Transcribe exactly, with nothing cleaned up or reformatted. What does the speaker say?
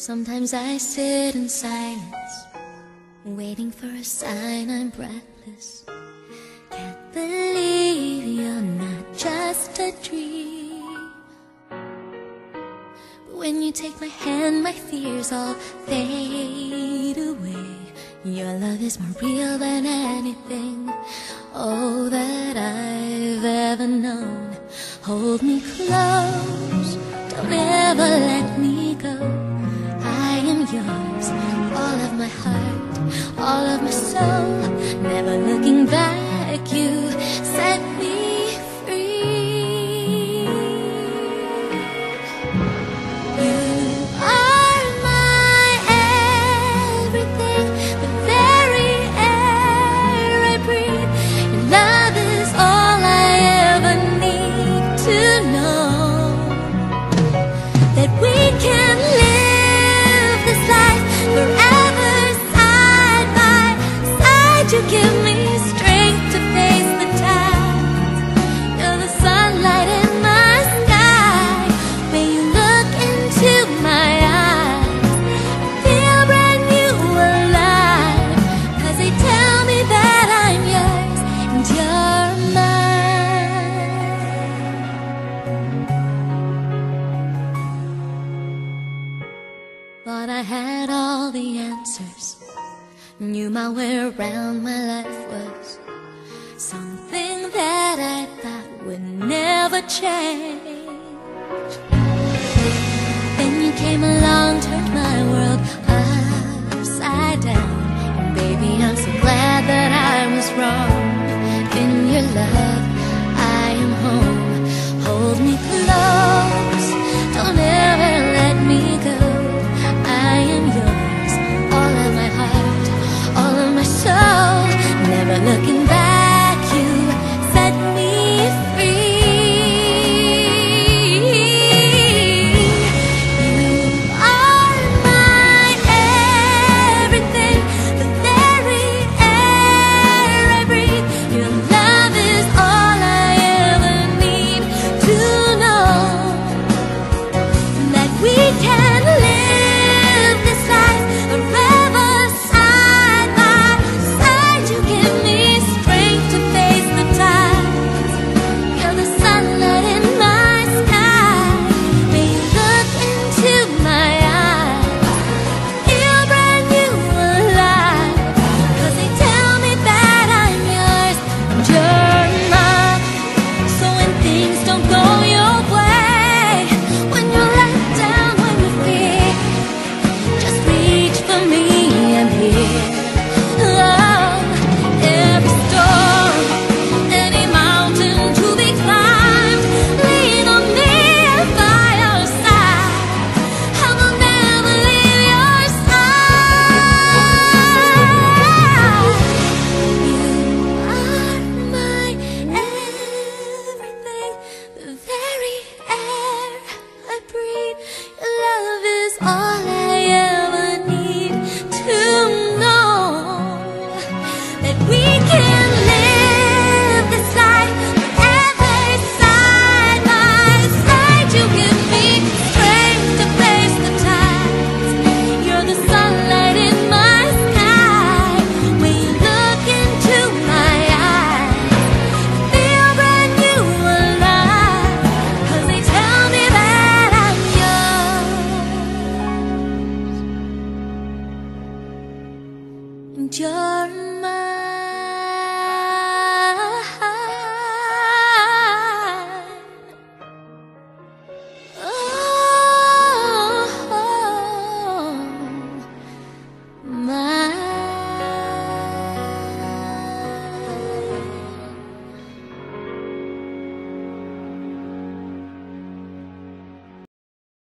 Sometimes I sit in silence, waiting for a sign. I'm breathless. Can't believe you're not just a dream. But when you take my hand, my fears all fade away. Your love is more real than anything, oh, that I've ever known. Hold me close, don't ever let me go. I am yours, all of my heart, all of my soul. Never looking back, you set me free. You are my everything, the very air I breathe. Your love is all I ever need to know, that we can live this life forever side by side. You give me strength to face the tides. You're the sunlight in my sky. When you look into my eyes, I feel brand new alive. 'Cause they tell me that I'm yours and you're mine. Thought I had all the answers, knew my way around my life was something that I thought would never change. Then you came along, turned my world upside down. And baby, I'm so glad that I was wrong. In your love, I am home. Hold me close, don't ever let me go. I am yours, all of my heart, all of my soul. Never looking back, you set me free. You are my everything, the very air I breathe. Your love is all I ever need to know, that we can